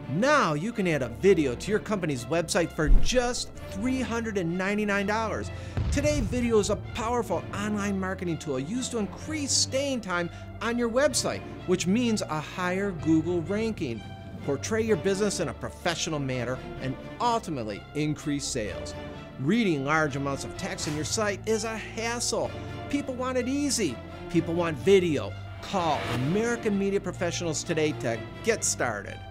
Now you can add a video to your company's website for just $399. Today, video is a powerful online marketing tool used to increase staying time on your website, which means a higher Google ranking. Portray your business in a professional manner and ultimately increase sales. Reading large amounts of text on your site is a hassle. People want it easy. People want video. Call American media professionals today to get started.